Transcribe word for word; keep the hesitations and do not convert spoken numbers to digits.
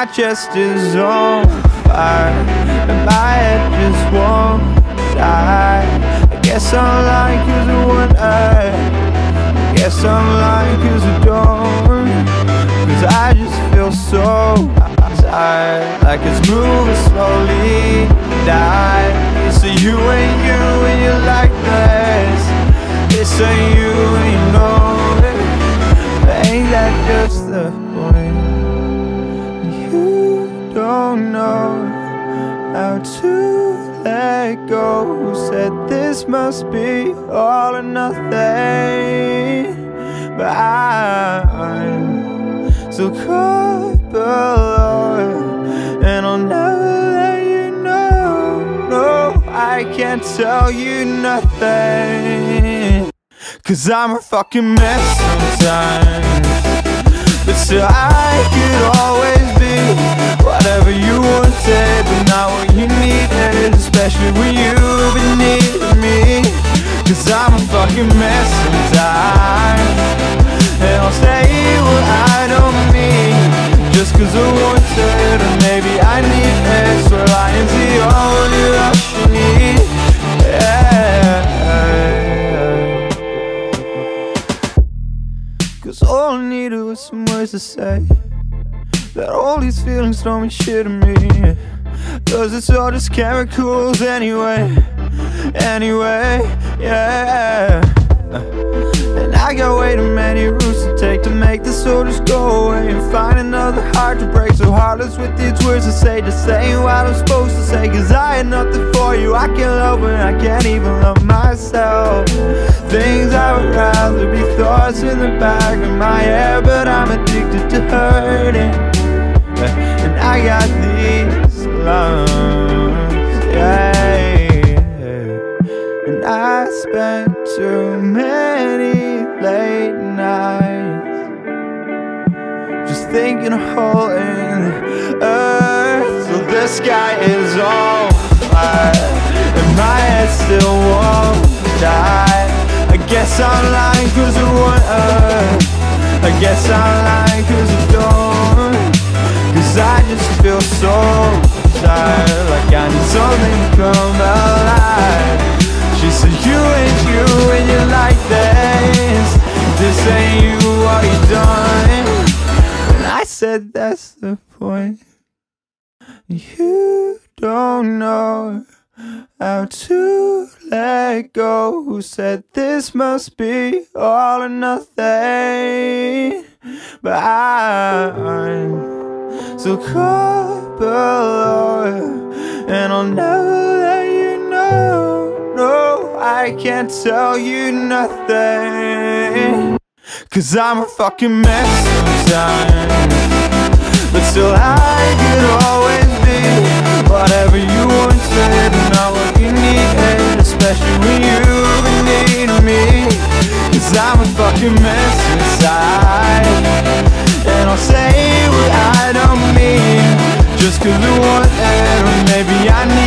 my chest is on fire and my head just won't die. I guess I'm lying cause I want I Guess I'm lying cause I don't, cause I just feel so tired, like it's moving slowly, die. So you ain't you and you like this. This ain't you and you know it. Ain't that just the point? You don't know how to let go. Who said this must be all or nothing? But I'm so caught below, and I'll never let you know. No, I can't tell you nothing, cause I'm a fucking mess sometimes. But still I could always be whatever you wanted, but not what you needed, especially when you've been needing me. Cause I'm a fucking mess sometimes, and I'll say what I don't mean, just cause I want it, or maybe I need it. So lying to you all the rush you need, yeah. Cause all I needed was some words to say, that all these feelings don't mean shit to me, cause it's all just chemicals anyway, anyway, yeah. And I got way too many routes to take to make this all just go away, and find another heart to break, so heartless with these words to say, just saying what I'm supposed to say. Cause I had nothing for you, I can't love when I can't even love myself. Things I would rather be thoughts in the back of my head, but I'm addicted to hurting, and I got these lungs, yeah. And I spent too many late nights just thinking of hole in the earth. So the sky is on fire and my head still won't die. I guess I'm lying cause I want earth. I guess I'm lying cause I don't, cause I just feel so tired, like I need something to come alive. She said you ain't you and you like this. This ain't you, what you done? And I said that's the point. You don't know how to let go. Who said this must be all or nothing? But I'm so caught below, and I'll never let you know. No, I can't tell you nothing, cause I'm a fucking mess sometimes. But still I could always be whatever you wanted, and not what you needed, especially when you've been needing me. Cause I'm a fucking mess inside, and I'll say what I don't mean, just cause I want it, or maybe I need